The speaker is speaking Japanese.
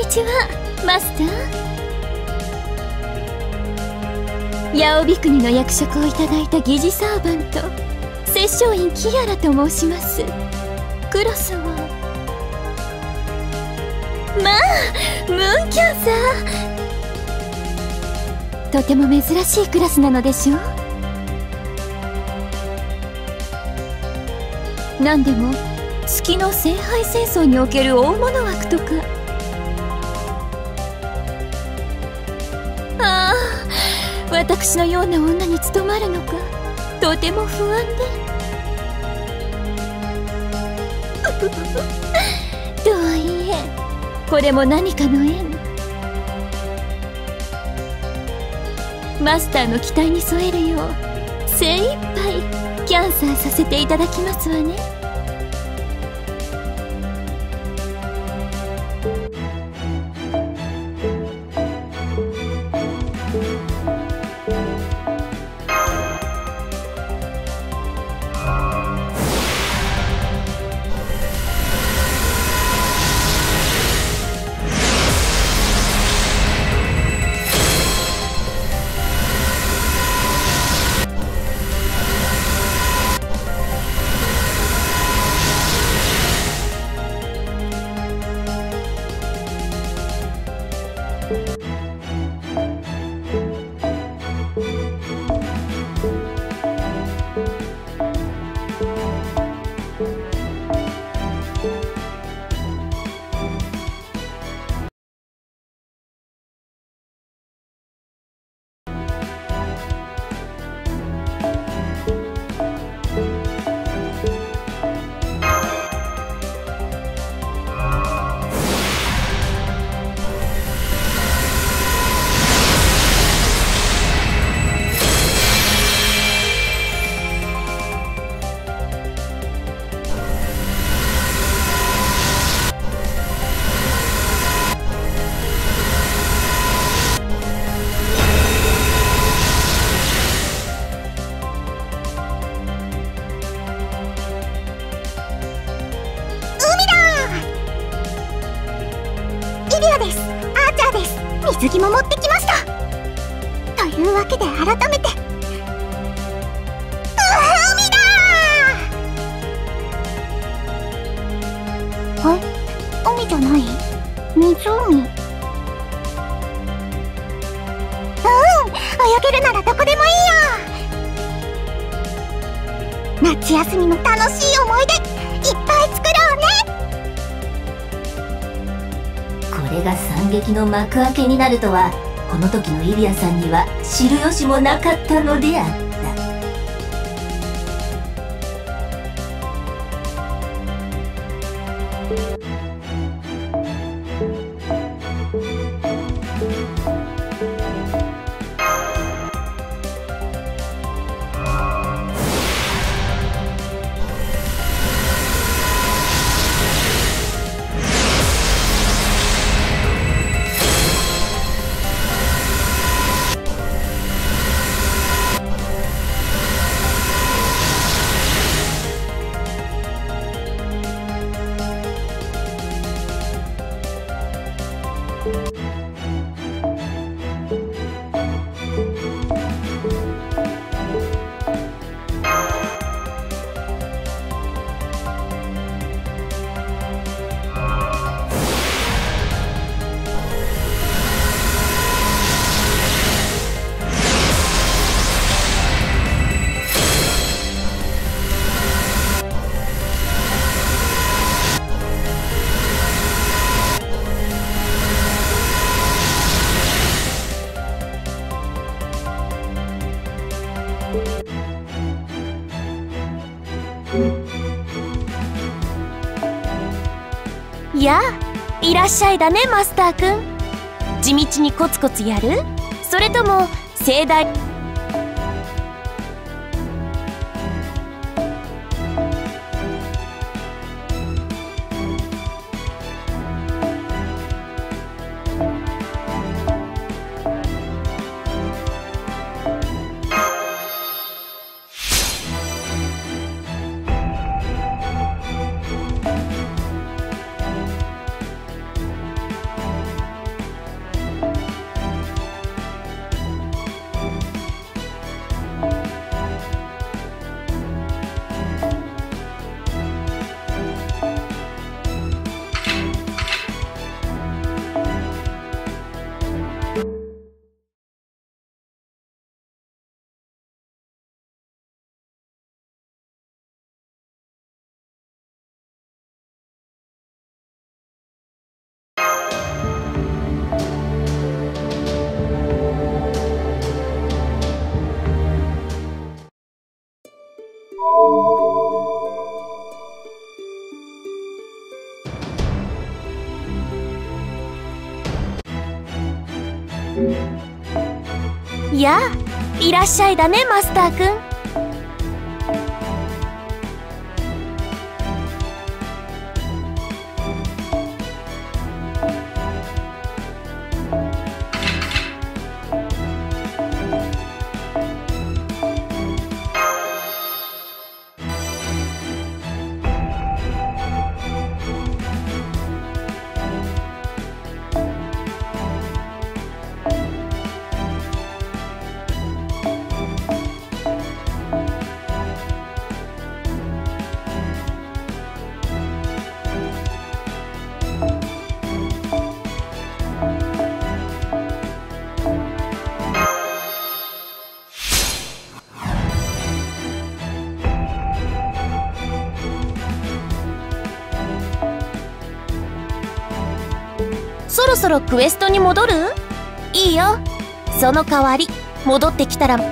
にちは、マスター。ヤオビ国の役職をいただいた疑似サーバント、摂政院キアラと申します。クロスを。まあ、ムンキャンさん、とても珍しいクラスなのでしょう。何でも月の聖杯戦争における大物枠とか。ああ、私のような女に務まるのか、とても不安で。とはいえ、これも何かの縁。マスターの期待に添えるよう精一杯キャンサーさせていただきますわね。 水着も持ってきました。というわけで改めて、海だー。海じゃない、湖。泳げるならどこでもいいよ。夏休みの楽しい思い出いっぱい作ろうね。 これが惨劇の幕開けになるとは、この時のイリアさんには知る由もなかったのであった。 やあ、いらっしゃいだね、マスターくん。地道にコツコツやる？それとも盛大？ やあ、いらっしゃいだねマスターくん。そろそろクエストに戻る？いいよ。その代わり戻ってきたら